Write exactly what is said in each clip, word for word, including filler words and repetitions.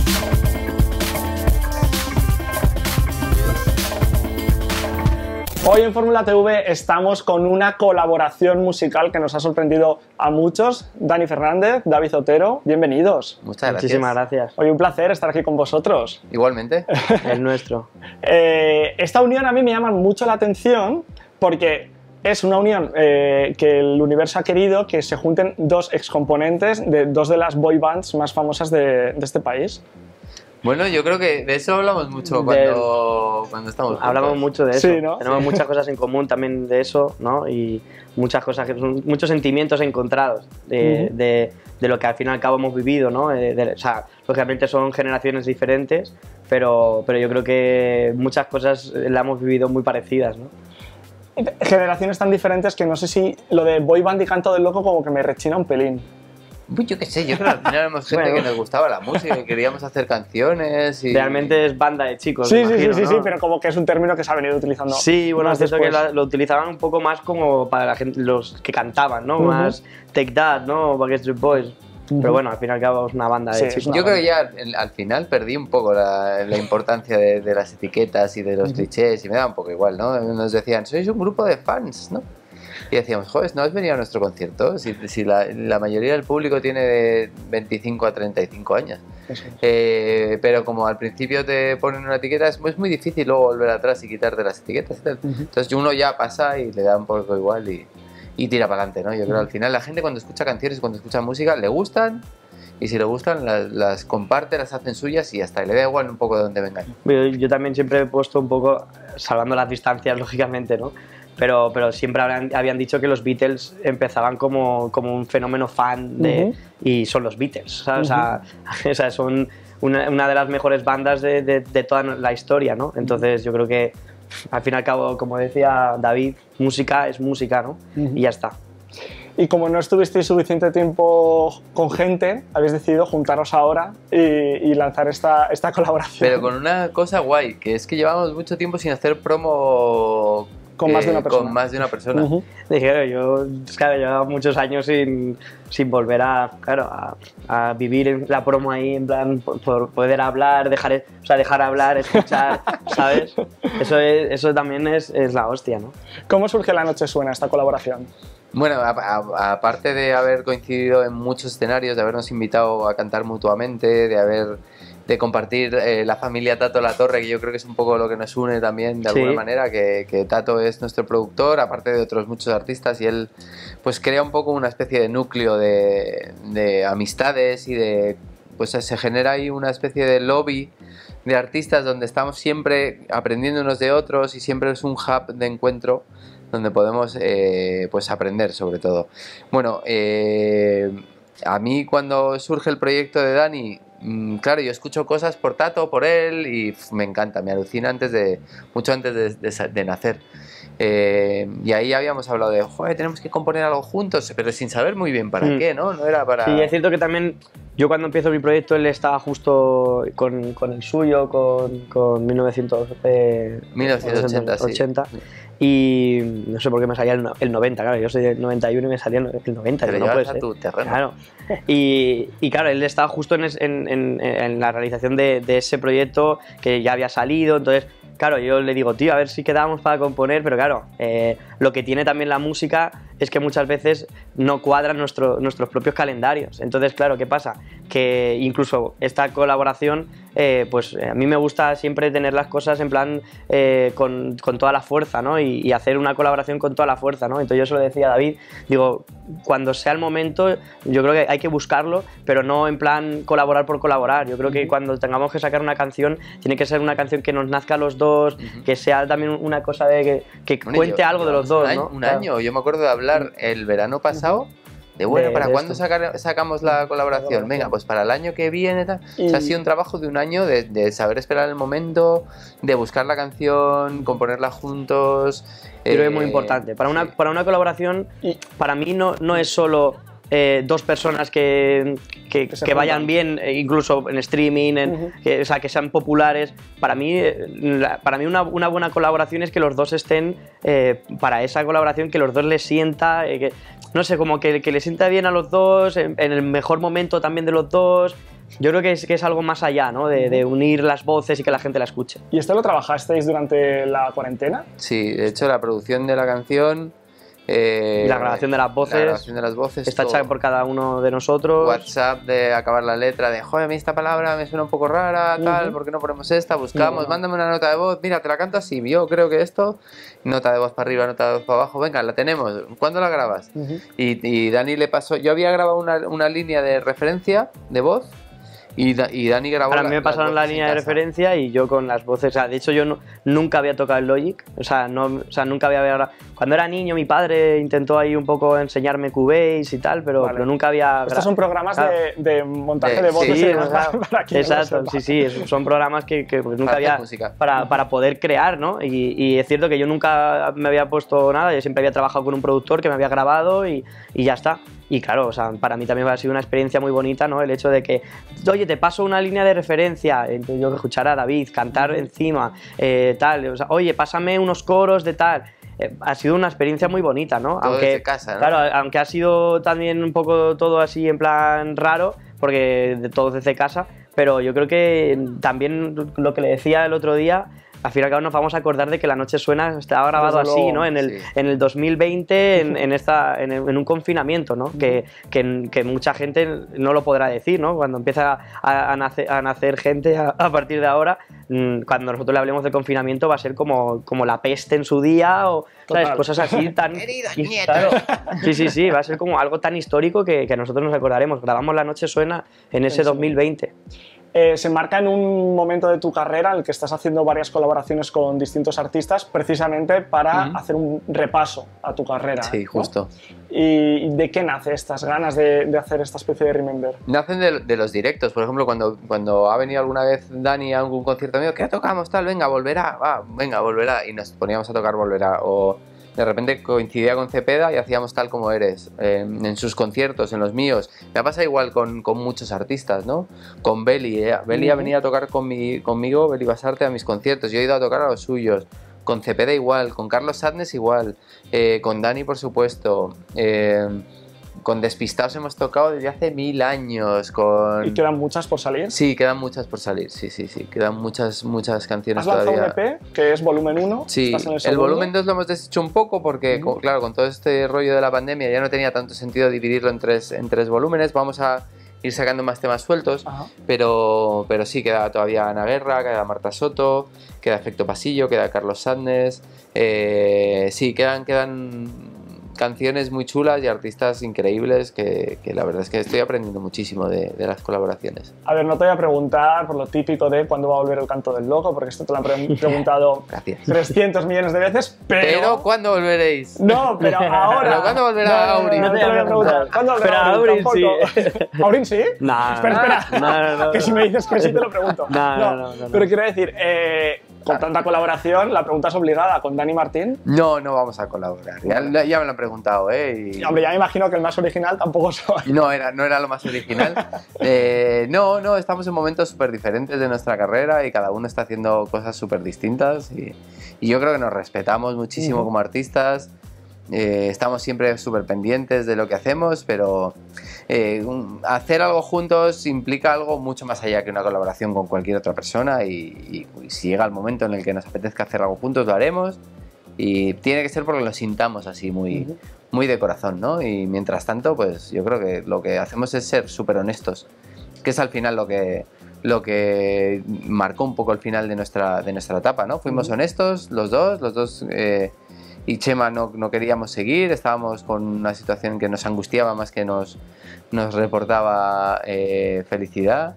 Hoy en Fórmula T V estamos con una colaboración musical que nos ha sorprendido a muchos. Dani Fernández, David Otero, bienvenidos. Muchas gracias. Muchísimas gracias. Hoy un placer estar aquí con vosotros. Igualmente. El nuestro. Eh, esta unión a mí me llama mucho la atención porque es una unión eh, que el universo ha querido que se junten dos excomponentes de dos de las boy bands más famosas de, de este país. Bueno, yo creo que de eso hablamos mucho cuando, de... cuando estamos juntos. Hablamos mucho de eso. Sí, ¿no? Tenemos muchas cosas en común también de eso, ¿no? Y muchas cosas, que son muchos sentimientos encontrados de, uh-huh. de, de lo que al fin y al cabo hemos vivido, ¿no? De, de, o sea, lógicamente son generaciones diferentes, pero, pero yo creo que muchas cosas las hemos vivido muy parecidas, ¿no? Generaciones tan diferentes que no sé si lo de boy band y canto del loco como que me rechina un pelín. Yo qué sé, yo creo que al final éramos gente bueno. que nos gustaba la música y queríamos hacer canciones y... Realmente es banda de chicos, Sí, me imagino, sí, sí, ¿no? sí, pero como que es un término que se ha venido utilizando. Sí, bueno, es cierto que lo, lo utilizaban un poco más como para la gente, los que cantaban, ¿no? Uh-huh. Más Take That, ¿no? Backstreet Boys. Uh-huh. Pero bueno, al fin y al cabo es una banda de sí, chicos. Yo creo que ya al final perdí un poco la, la importancia de, de las etiquetas y de los uh-huh. clichés y me da un poco igual, ¿no? Nos decían, sois un grupo de fans, ¿no? Y decíamos, joder, ¿no has venido a nuestro concierto? Si, si la, la mayoría del público tiene de veinticinco a treinta y cinco años. Eh, pero como al principio te ponen una etiqueta, es, es muy difícil luego volver atrás y quitarte las etiquetas y tal. Uh-huh. Entonces uno ya pasa y le da un poco igual y, y tira para adelante, ¿no? Yo creo que al final la gente cuando escucha canciones, cuando escucha música, le gustan. Y si le gustan, las, las comparte, las hacen suyas y hasta le da igual un poco de dónde vengan. Yo, yo también siempre he puesto un poco, salvando las distancias, lógicamente, ¿no? Pero, pero siempre habían, habían dicho que los Beatles empezaban como, como un fenómeno fan de, uh-huh. y son los Beatles, ¿sabes? Uh-huh. o, sea, o sea, son una, una de las mejores bandas de, de, de toda la historia, ¿no? Entonces yo creo que al fin y al cabo, como decía David, música es música, ¿no? Uh-huh. Y ya está. Y como no estuvisteis suficiente tiempo con gente, habéis decidido juntaros ahora y, y lanzar esta, esta colaboración. Pero con una cosa guay, que es que llevamos mucho tiempo sin hacer promo con más de una persona. Con más de una persona. Uh-huh. Claro, yo claro, llevaba muchos años sin, sin volver a, claro, a, a vivir en la promo ahí, en plan, por, por poder hablar, dejar, o sea, dejar hablar, escuchar, ¿sabes? Eso, es, eso también es, es la hostia, ¿no? ¿Cómo surge La Noche Suena, esta colaboración? Bueno, aparte de haber coincidido en muchos escenarios, de habernos invitado a cantar mutuamente, de haber de compartir eh, la familia Tato La Torre, que yo creo que es un poco lo que nos une también de alguna sí. manera, que, que Tato es nuestro productor, aparte de otros muchos artistas, y él pues crea un poco una especie de núcleo de, de amistades y de pues se genera ahí una especie de lobby de artistas donde estamos siempre aprendiendo unos de otros y siempre es un hub de encuentro donde podemos eh, pues aprender sobre todo. Bueno, eh, a mí cuando surge el proyecto de Dani, mmm, claro, yo escucho cosas por Tato, por él y pff, me encanta, me alucina antes de, mucho antes de, de, de nacer. Eh, y ahí habíamos hablado de, joder, tenemos que componer algo juntos, pero sin saber muy bien para mm. qué, ¿no? No era para... Sí, es cierto que también yo cuando empiezo mi proyecto él estaba justo con, con el suyo, con, con mil novecientos ochenta, sí. Y no sé por qué me salía el, el noventa, claro, yo soy del noventa y uno y me salía el noventa. Pero no puede ser. A tu terreno. Claro. Y, y claro, él estaba justo en, en, en, en la realización de, de ese proyecto que ya había salido, entonces... Claro, yo le digo, tío, a ver si quedamos para componer, pero claro, eh, lo que tiene también la música es que muchas veces no cuadran nuestro, nuestros propios calendarios. Entonces, claro, ¿qué pasa? Que incluso esta colaboración, eh, pues a mí me gusta siempre tener las cosas en plan eh, con, con toda la fuerza, ¿no? Y, y hacer una colaboración con toda la fuerza, ¿no? Entonces yo se lo decía a David, digo, cuando sea el momento, yo creo que hay que buscarlo, pero no en plan colaborar por colaborar. Yo creo que cuando tengamos que sacar una canción, tiene que ser una canción que nos nazca a los dos, Uh-huh. que sea también una cosa de que, que bueno, cuente yo, algo de los dos, un año, ¿no? Un claro. año, yo me acuerdo de hablar el verano pasado de bueno, de, ¿para de cuándo sacar, sacamos la colaboración? Venga, pues para el año que viene, tal. Y... O sea, ha sido un trabajo de un año de, de saber esperar el momento, de buscar la canción, componerla juntos. Creo eh, que es muy importante. Para una, sí. para una colaboración, para mí no, no es solo eh, dos personas que, que, Que se que vayan juntan. bien, eh, incluso en streaming, en, Ujú. que, o sea, que sean populares. Para mí, eh, la- para mí una, una buena colaboración es que los dos estén eh, para esa colaboración, que los dos les sienta, eh, que, no sé, como que, que les sienta bien a los dos, en, en el mejor momento también de los dos. Yo creo que es, que es algo más allá, ¿no? De, de unir las voces y que la gente la escuche. ¿Y esto lo trabajasteis durante la cuarentena? Sí, de hecho la producción de la canción... eh, Y la grabación de las voces La grabación de las voces. Está todo. hecha por cada uno de nosotros. WhatsApp de acabar la letra, de joder, a mí esta palabra me suena un poco rara, tal, Ujú. ¿por qué no ponemos esta? Buscamos, Ujú. mándame una nota de voz, mira, te la canto así, yo creo que esto, nota de voz para arriba, nota de voz para abajo, venga, la tenemos, ¿cuándo la grabas? Ujú. Y, y Dani le pasó, yo había grabado una, una línea de referencia de voz y, Da- y Dani grabó Ahora a la- mí me las pasaron la voces en línea de casa. referencia y yo con las voces. O sea, de hecho, yo no- nunca había tocado el Logic. O sea, no, o sea, nunca había. gra- Cuando era niño, mi padre intentó ahí un poco enseñarme Cubase y tal, pero, Vale. pero nunca había. Estos son programas Claro. de, de montaje De- de voces sí, y Sí, demás, o sea, para, para quien no lo exacto, sepa. sí, sí, es- son programas que, que pues nunca Para hacer había música. para, para poder crear, ¿no? Y, y es cierto que yo nunca me había puesto nada, yo siempre había trabajado con un productor que me había grabado y, y ya está. Y claro, o sea, para mí también ha sido una experiencia muy bonita, ¿no? El hecho de que, oye, te paso una línea de referencia, entonces yo que escuchar a David, cantar encima, eh, tal, o sea, oye, pásame unos coros de tal. Eh, ha sido una experiencia muy bonita, ¿no? Todo aunque, desde casa, ¿no? Claro, aunque ha sido también un poco todo así en plan raro, porque de todo desde casa, pero yo creo que también lo que le decía el otro día, al fin y al cabo nos vamos a acordar de que La Noche Suena estaba grabado Desde así, luego, ¿no? En el, sí. en el dos mil veinte, en, en, esta, en, en un confinamiento, ¿no? Que, que, que mucha gente no lo podrá decir, ¿no? Cuando empieza a, a, nacer, a nacer gente a, a partir de ahora, mmm, cuando nosotros le hablemos de confinamiento va a ser como, como la peste en su día o ¿sabes? Total. Cosas así tan... Queridos y- nietos. claro, sí, sí, sí, va a ser como algo tan histórico que, que nosotros nos acordaremos. Grabamos La Noche Suena en ese Eso. dos mil veinte. Eh, se marca en un momento de tu carrera en el que estás haciendo varias colaboraciones con distintos artistas precisamente para Ujú. hacer un repaso a tu carrera. Sí, ¿no? justo. ¿Y de qué nace estas ganas de, de hacer esta especie de Remember? Nacen de, de los directos, por ejemplo, cuando, cuando ha venido alguna vez Dani a algún concierto mío, ¿qué tocamos tal? Venga, volverá, va, venga, volverá. Y nos poníamos a tocar Volverá. O de repente coincidía con Cepeda y hacíamos Tal Como Eres, eh, en sus conciertos, en los míos. Me ha pasado igual con, con muchos artistas, ¿no? Con Beli, eh. Beli ha Ujú. venido a tocar con mi, conmigo, Beli Basarte, a mis conciertos. Yo he ido a tocar a los suyos. Con Cepeda igual, con Carlos Sadness igual, eh, con Dani por supuesto, eh, con Despistados hemos tocado desde hace mil años, con... ¿Y quedan muchas por salir? Sí, quedan muchas por salir, sí, sí, sí, quedan muchas, muchas canciones Has lanzado todavía. un E P que es volumen uno. Sí, estás en el, el segundo. volumen dos lo hemos deshecho un poco porque, Ujú. con- claro, con todo este rollo de la pandemia ya no tenía tanto sentido dividirlo en tres, en tres volúmenes. Vamos a ir sacando más temas sueltos, Ajá. pero, pero sí, queda todavía Ana Guerra, queda Marta Soto, queda Efecto Pasillo, queda Carlos Sadness. Eh, sí, quedan, quedan canciones muy chulas y artistas increíbles que, que la verdad es que estoy aprendiendo muchísimo de, de las colaboraciones. A ver, no te voy a preguntar por lo típico de cuándo va a volver el canto del loco, porque esto te lo han pre- preguntado Gracias. trescientos millones de veces, pero... Pero, ¿cuándo volveréis? No, pero ahora. ¿Pero cuándo volverá Aurin? No, no, no te voy a preguntar. ¿Cuándo volverá Pero Aurin? Aurin Tampoco. ¿Aurin sí? No, Espera, espera. no, no, no. Que si me dices que sí te lo pregunto. No, no, no, no, no. Pero quiero decir, eh, con tanta colaboración, la pregunta es obligada. ¿Con Dani Martín? No, no vamos a colaborar. Ya, ya me lo han preguntado, ¿eh? Y- Y, hombre, ya me imagino que el más original tampoco soy. No era, no era lo más original. Eh, no, no, estamos en momentos súper diferentes de nuestra carrera y cada uno está haciendo cosas súper distintas. Y, y yo creo que nos respetamos muchísimo Ujú. como artistas. Eh, estamos siempre súper pendientes de lo que hacemos, pero eh, un- hacer algo juntos implica algo mucho más allá que una colaboración con cualquier otra persona. Y, y- y si llega el momento en el que nos apetezca hacer algo juntos, lo haremos. Y tiene que ser porque lo sintamos así muy, Ujú. muy de corazón, ¿no? Y mientras tanto, pues yo creo que lo que hacemos es ser súper honestos, que es al final lo que, lo que marcó un poco el final de nuestra, de nuestra etapa, ¿no? Fuimos Ujú. honestos los dos, los dos eh, y Chema no, no queríamos seguir, estábamos con una situación que nos angustiaba más que nos, nos reportaba eh, felicidad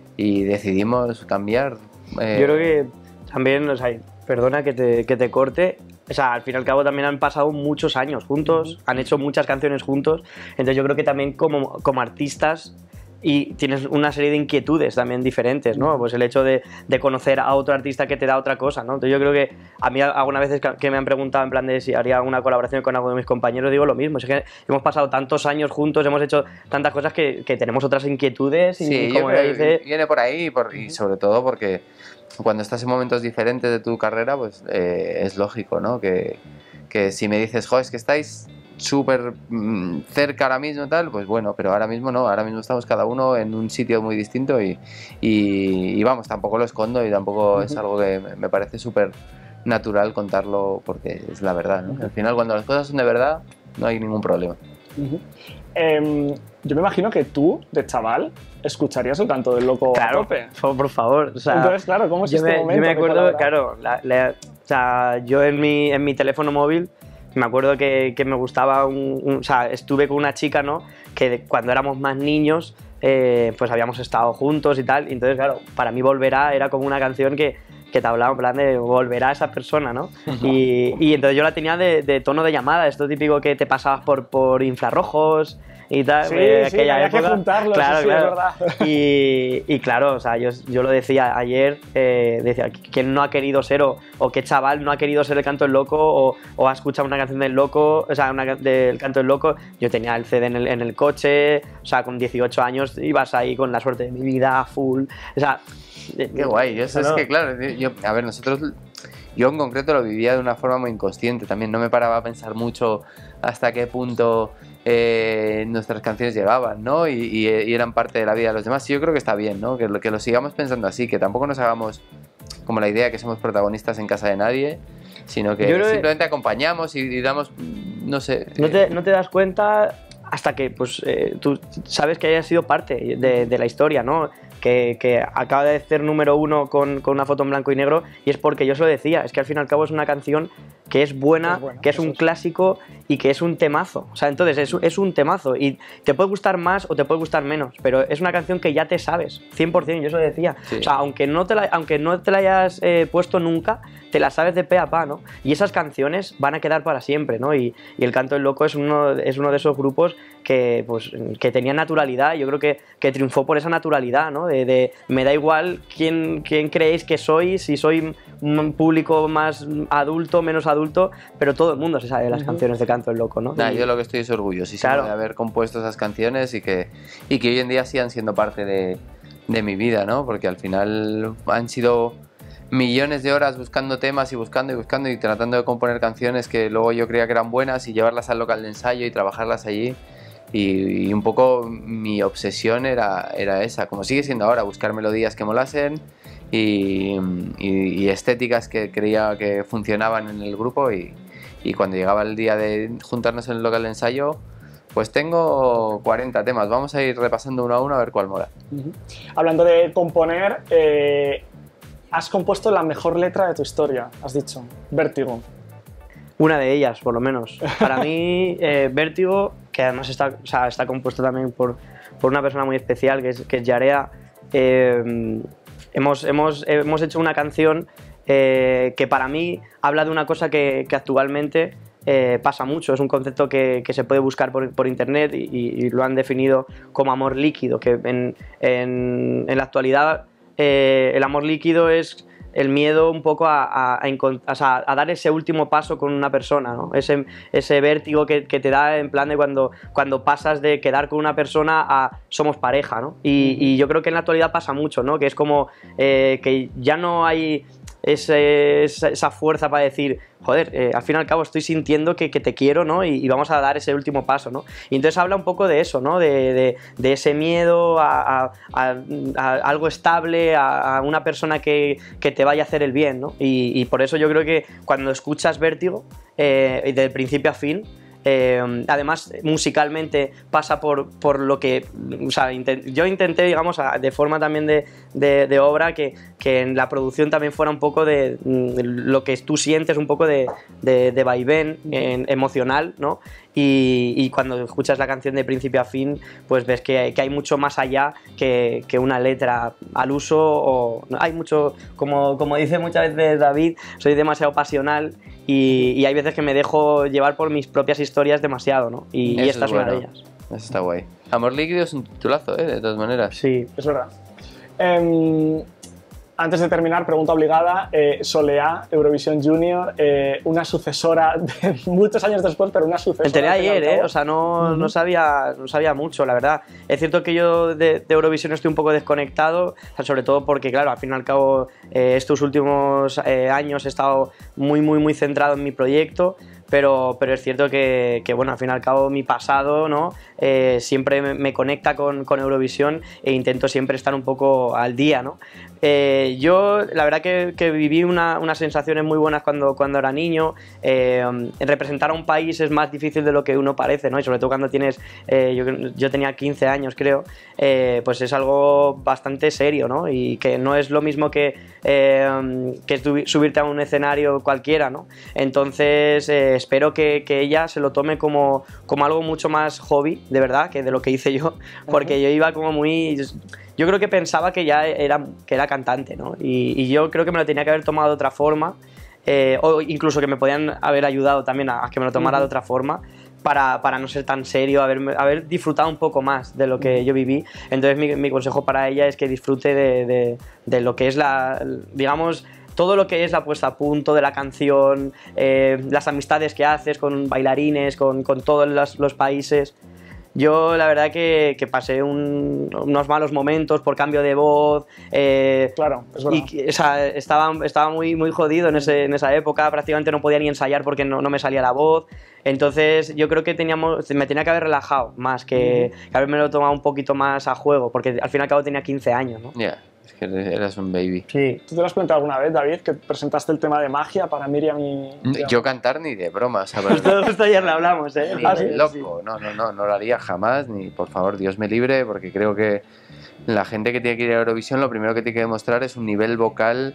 y decidimos cambiar. eh, Yo creo que también, o sea, perdona que te, que te corte, o sea, al fin y al cabo también han pasado muchos años juntos, han hecho muchas canciones juntos, entonces yo creo que también como, como artistas y tienes una serie de inquietudes también diferentes, ¿no? Pues el hecho de, de conocer a otro artista que te da otra cosa, ¿no? Entonces yo creo que a mí algunas veces que me han preguntado en plan de si haría una colaboración con alguno de mis compañeros, digo lo mismo, es que hemos pasado tantos años juntos, hemos hecho tantas cosas que, que tenemos otras inquietudes y sí, como yo creo dice... que viene por ahí y, por, y sobre todo porque cuando estás en momentos diferentes de tu carrera, pues eh, es lógico, ¿no? Que, que si me dices, jo, es que estáis súper mmm, cerca ahora mismo tal, pues bueno, pero ahora mismo no, ahora mismo estamos cada uno en un sitio muy distinto y, y, y vamos, tampoco lo escondo y tampoco uh-huh. es algo que me parece súper natural contarlo porque es la verdad, ¿no? Uh-huh. Al final cuando las cosas son de verdad no hay ningún problema. Uh-huh. eh, yo me imagino que tú, de chaval, escucharías el Canto del Loco claro, a tope. Por favor, o sea, entonces claro, ¿cómo es yo este me, momento? Yo me acuerdo, claro, la, la, o sea, yo en mi, en mi teléfono móvil me acuerdo que, que me gustaba, un, un, o sea, estuve con una chica, ¿no? Que de, cuando éramos más niños, eh, pues habíamos estado juntos y tal, y entonces, claro, para mí Volverá era como una canción que, que te hablaba en plan de volverá esa persona, ¿no? Y, y entonces yo la tenía de, de tono de llamada, esto típico que te pasabas por, por infrarrojos y tal. Sí, eh, sí, aquella había época. que juntarlos, claro, sí, claro. es verdad. Y, y claro, o sea, yo, yo lo decía ayer, eh, decía, ¿quién no ha querido ser o, o qué chaval no ha querido ser el Canto del Loco o, o ha escuchado una canción del Loco, o sea, una del Canto del Loco? Yo tenía el C D en el, en el coche, o sea, con dieciocho años ibas ahí con La Suerte de mi vida, full, o sea... Qué guay, yo, eso no. Es que claro, yo, a ver, nosotros... Yo en concreto lo vivía de una forma muy inconsciente también, no me paraba a pensar mucho hasta qué punto eh, nuestras canciones llegaban, ¿no? Y, y, y eran parte de la vida de los demás. Y yo creo que está bien, ¿no? Que lo, que lo sigamos pensando así, que tampoco nos hagamos como la idea de que somos protagonistas en casa de nadie, sino que simplemente que... acompañamos y, y damos, no sé... No te, no te das cuenta hasta que pues, eh, tú sabes que hayas sido parte de, de la historia, ¿no? Que, que acaba de ser número uno con, con una foto en blanco y negro, y es porque yo se lo decía, es que al fin y al cabo es una canción que es buena, es buena que es un es. clásico y que es un temazo, o sea, entonces es, es un temazo y te puede gustar más o te puede gustar menos, pero es una canción que ya te sabes, cien por cien, yo se lo decía, sí. O sea, aunque no te la, aunque no te la hayas eh, puesto nunca, te la sabes de pe a pa, ¿no? Y esas canciones van a quedar para siempre, ¿no? Y, y el Canto del Loco es uno, es uno de esos grupos que, pues, que tenía naturalidad, yo creo que, que triunfó por esa naturalidad, ¿no? De, de me da igual quién, quién creéis que soy, si soy un público más adulto, menos adulto, pero todo el mundo se sabe de las uh-huh. canciones de Canto del Loco, ¿no? Nah, y, yo lo que estoy es orgullosísimo claro. de haber compuesto esas canciones y que, y que hoy en día sigan siendo parte de, de mi vida, ¿no? Porque al final han sido millones de horas buscando temas y buscando y buscando y tratando de componer canciones que luego yo creía que eran buenas y llevarlas al local de ensayo y trabajarlas allí. Y, y un poco mi obsesión era, era esa, como sigue siendo ahora, buscar melodías que molasen y, y, y estéticas que creía que funcionaban en el grupo y, y cuando llegaba el día de juntarnos en el local de ensayo, pues tengo cuarenta temas, vamos a ir repasando uno a uno a ver cuál mola. Uh-huh. Hablando de componer, eh, has compuesto la mejor letra de tu historia, has dicho, Vértigo. Una de ellas, por lo menos. Para mí, eh, Vértigo, que además está, o sea, está compuesto también por, por una persona muy especial, que es, que es Yarea, eh, hemos, hemos, hemos hecho una canción eh, que para mí habla de una cosa que, que actualmente eh, pasa mucho. Es un concepto que, que se puede buscar por, por internet y, y lo han definido como amor líquido, que en, en, en la actualidad eh, el amor líquido es el miedo un poco a, a, a, a, o sea, a dar ese último paso con una persona, ¿no? Ese, ese vértigo que, que te da en plan de cuando, cuando pasas de quedar con una persona a somos pareja, ¿no? Y, y yo creo que en la actualidad pasa mucho, ¿no? Que es como eh, que ya no hay ese, esa fuerza para decir, joder, eh, al fin y al cabo estoy sintiendo que, que te quiero, ¿no? Y, y vamos a dar ese último paso, ¿no? Y entonces habla un poco de eso, ¿no? De, de, de ese miedo a, a, a, a algo estable, a, a una persona que, que te vaya a hacer el bien, ¿no? Y, y por eso yo creo que cuando escuchas Vértigo, eh, del principio a fin, Eh, además musicalmente pasa por, por lo que, o sea, intent, yo intenté, digamos, a, de forma también de, de, de obra que, que en la producción también fuera un poco de, de lo que tú sientes, un poco de, de, de vaivén en, emocional, ¿no? Y, y cuando escuchas la canción de principio a fin, pues ves que, que hay mucho más allá que, que una letra al uso, o hay mucho, como, como dice muchas veces David, soy demasiado pasional y, y hay veces que me dejo llevar por mis propias historias demasiado, ¿no? Y, y esta es, es bueno. una de ellas. Eso está guay. Amor líquido es un titulazo, ¿eh? De todas maneras. Sí. Es verdad. Eh, antes de terminar, pregunta obligada, eh, Soleá, Eurovisión Junior, eh, una sucesora de muchos años después, pero una sucesora. Me enteré al fin y al ayer, ¿eh? cabo. O sea, no, Ujú. no, sabía, no sabía mucho, la verdad. Es cierto que yo de, de Eurovisión estoy un poco desconectado, o sea, sobre todo porque, claro, al fin y al cabo, eh, estos últimos eh, años he estado muy, muy, muy centrado en mi proyecto. Pero, pero es cierto que, que, bueno, al fin y al cabo mi pasado, ¿no? Eh, siempre me, me conecta con, con Eurovisión e intento siempre estar un poco al día, ¿no? Eh, yo, la verdad que, que viví una, unas sensaciones muy buenas cuando, cuando era niño. Eh, representar a un país es más difícil de lo que uno parece, ¿no? Y sobre todo cuando tienes, eh, yo, yo tenía quince años, creo, eh, pues es algo bastante serio, ¿no? Y que no es lo mismo que, eh, que subirte a un escenario cualquiera, ¿no? Entonces, eh, espero que, que ella se lo tome como, como algo mucho más hobby, de verdad, que de lo que hice yo, porque uh-huh. yo iba como muy... Yo creo que pensaba que ya era, que era cantante, ¿no? Y, y yo creo que me lo tenía que haber tomado de otra forma, eh, o incluso que me podían haber ayudado también a, a que me lo tomara uh-huh. de otra forma, para, para no ser tan serio, haber, haber disfrutado un poco más de lo que yo viví. Entonces mi, mi consejo para ella es que disfrute de, de, de lo que es la, digamos, todo lo que es la puesta a punto de la canción, eh, las amistades que haces con bailarines, con, con todos los, los países. Yo la verdad que, que pasé un, unos malos momentos por cambio de voz. Eh, claro, es verdad. Y, o sea, estaba, estaba muy, muy jodido en, ese, en esa época, prácticamente no podía ni ensayar porque no, no me salía la voz. Entonces yo creo que teníamos, me tenía que haber relajado más, que, que haberme lo tomado un poquito más a juego, porque al fin y al cabo tenía quince años, ¿no? Ya. Yeah. Que eras un baby. Sí. ¿Tú te lo has comentado alguna vez, David, que presentaste el tema de magia para Miriam y...? Yo cantar ni de broma, ¿sabes? Justo, justo ayer lo hablamos, ¿eh? Ni de loco, no, no, no, no lo haría jamás, ni por favor, Dios me libre, porque creo que la gente que tiene que ir a Eurovisión lo primero que tiene que demostrar es un nivel vocal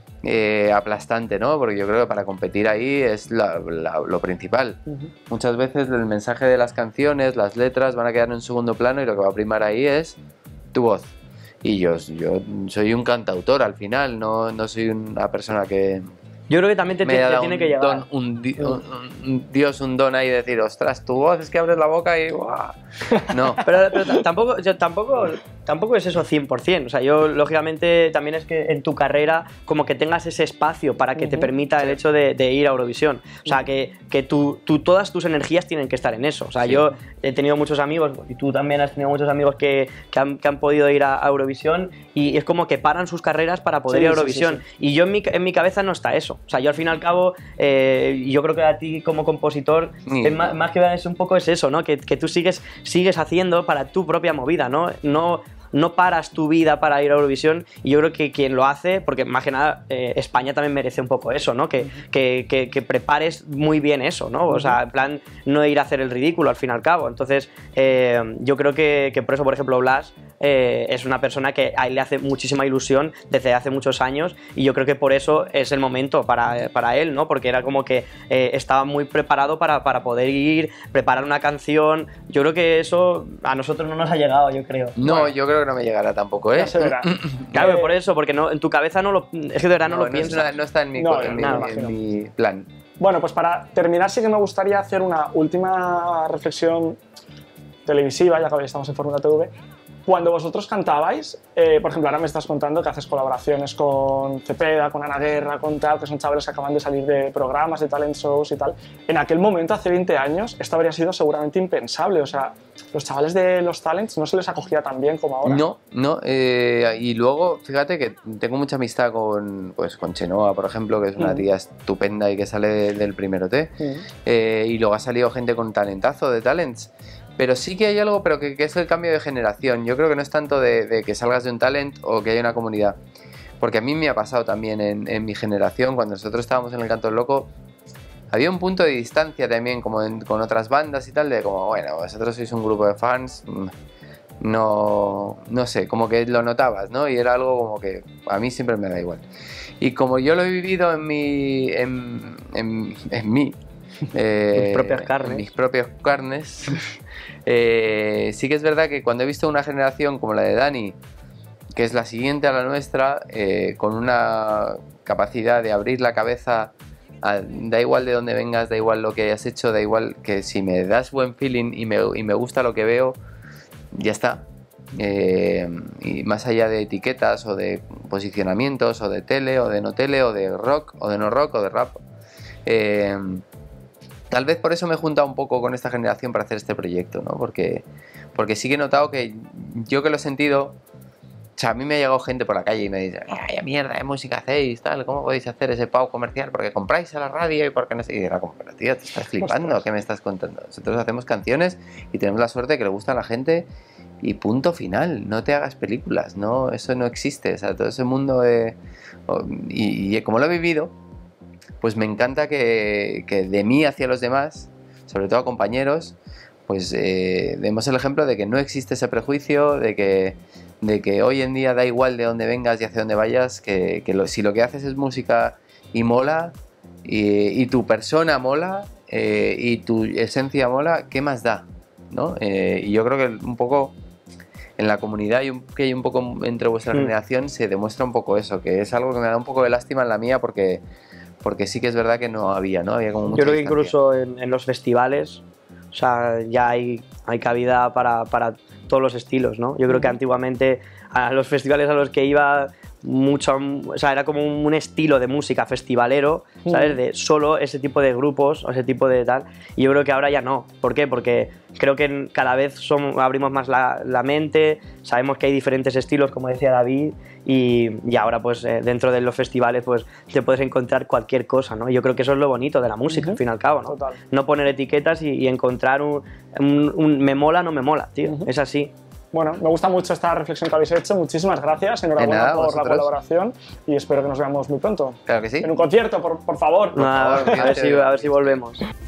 eh, aplastante, ¿no? Porque yo creo que para competir ahí es la, la, lo principal. Uh-huh. Muchas veces el mensaje de las canciones, las letras van a quedar en segundo plano y lo que va a primar ahí es tu voz. Y yo, yo soy un cantautor al final, no, no soy una persona que... Yo creo que también te, te, te tiene que llegar. Don, un, di, un, un Dios, un don ahí, decir, ostras, tu voz es que abres la boca y... ¡guau! No. Pero, pero tampoco, yo, tampoco, tampoco es eso cien por cien. O sea, yo, lógicamente, también es que en tu carrera como que tengas ese espacio para que uh-huh. te permita el hecho de, de ir a Eurovisión. O sea, que, que tú, tú, todas tus energías tienen que estar en eso. O sea, sí. yo he tenido muchos amigos, y tú también has tenido muchos amigos que, que, han, que han podido ir a, a Eurovisión, y es como que paran sus carreras para poder sí, ir a Eurovisión. Sí, sí, sí. Y yo en mi, en mi cabeza no está eso. O sea, yo al fin y al cabo, eh, yo creo que a ti como compositor, sí. es más, más que es un poco es eso, ¿no? Que, que tú sigues, sigues haciendo para tu propia movida, ¿no? No, no paras tu vida para ir a Eurovisión, y yo creo que quien lo hace, porque más que nada eh, España también merece un poco eso, ¿no? Que, uh-huh. que, que, que prepares muy bien eso, ¿no? Uh-huh. O sea, en plan, no ir a hacer el ridículo al fin y al cabo. Entonces, eh, yo creo que, que por eso, por ejemplo, Blas eh, es una persona que a él le hace muchísima ilusión desde hace muchos años, y yo creo que por eso es el momento para, para él, ¿no? Porque era como que eh, estaba muy preparado para, para poder ir, preparar una canción. Yo creo que eso a nosotros no nos ha llegado, yo creo. No, bueno. yo creo que no me llegará tampoco, ¿eh? Ya se verá. Claro, eh, por eso, porque no, en tu cabeza no lo... Es que de verdad no, no lo no piensas. No está en mi, no, en, no, mi, en mi plan. Bueno, pues para terminar sí que me gustaría hacer una última reflexión televisiva, ya que hoy estamos en Fórmula T V. Cuando vosotros cantabais, eh, por ejemplo, ahora me estás contando que haces colaboraciones con Cepeda, con Ana Guerra, con tal, que son chavales que acaban de salir de programas, de talent shows y tal. En aquel momento, hace veinte años, esto habría sido seguramente impensable. O sea, los chavales de los talents no se les acogía tan bien como ahora. No, no. Eh, y luego, fíjate que tengo mucha amistad con, pues, con Chenoa, por ejemplo, que es una mm. tía estupenda y que sale de, del primero T. Mm. Eh, y luego ha salido gente con talentazo de talents. Pero sí que hay algo, pero que, que es el cambio de generación. Yo creo que no es tanto de, de que salgas de un talent o que haya una comunidad. Porque a mí me ha pasado también en, en mi generación, cuando nosotros estábamos en el Canto del Loco, había un punto de distancia también, como en, con otras bandas y tal, de como, bueno, vosotros sois un grupo de fans, no, no sé, como que lo notabas, ¿no? Y era algo como que a mí siempre me da igual. Y como yo lo he vivido en mi... en, en, en mí, eh, mis propias carnes. En mis propias carnes. eh, sí que es verdad que cuando he visto una generación como la de Dani, que es la siguiente a la nuestra, eh, con una capacidad de abrir la cabeza, a, da igual de dónde vengas, da igual lo que hayas hecho, da igual que si me das buen feeling y me, y me gusta lo que veo, ya está. Eh, y más allá de etiquetas o de posicionamientos o de tele o de no tele o de rock o de no rock o de rap, eh, tal vez por eso me he juntado un poco con esta generación para hacer este proyecto, ¿no? Porque, porque sí que he notado que yo que lo he sentido, o sea, a mí me ha llegado gente por la calle y me dice, ¡ay, mierda, de música hacéis, tal! ¿Cómo podéis hacer ese pavo comercial? Porque compráis a la radio y porque no sé. Y era como, pero tío, te estás flipando, Ostras. ¿Qué me estás contando? Nosotros hacemos canciones y tenemos la suerte de que le gusta a la gente y punto final. No te hagas películas, no, eso no existe. O sea, todo ese mundo de... Y, y como lo he vivido, pues me encanta que, que de mí hacia los demás, sobre todo a compañeros, pues eh, demos el ejemplo de que no existe ese prejuicio, de que de que hoy en día da igual de dónde vengas y hacia dónde vayas, que, que lo, si lo que haces es música y mola, y, y tu persona mola, eh, y tu esencia mola, ¿qué más da? ¿No? Eh, y yo creo que un poco en la comunidad y un, que hay un poco entre vuestra mm. generación se demuestra un poco eso, que es algo que me da un poco de lástima en la mía porque, porque sí que es verdad que no había, ¿no? Había como mucha yo creo que distancia. Incluso en, en los festivales, o sea, ya hay, hay cabida para, para todos los estilos, ¿no? Yo creo que antiguamente a los festivales a los que iba mucho, o sea, era como un estilo de música festivalero, ¿sabes? De solo ese tipo de grupos o ese tipo de tal. Y yo creo que ahora ya no. ¿Por qué? Porque creo que cada vez somos, abrimos más la, la mente, sabemos que hay diferentes estilos, como decía David, y, y ahora pues eh, dentro de los festivales pues te puedes encontrar cualquier cosa, ¿no? Yo creo que eso es lo bonito de la música, uh-huh. al fin y al cabo, ¿no? Total. No poner etiquetas y, y encontrar un, un, un me mola, no me mola, tío. Uh-huh. Es así. Bueno, me gusta mucho esta reflexión que habéis hecho. Muchísimas gracias. Enhorabuena nada, por vosotros. la colaboración y espero que nos veamos muy pronto. Claro que sí. En un concierto, por, por favor. Por no, favor a, ver si, a ver si volvemos.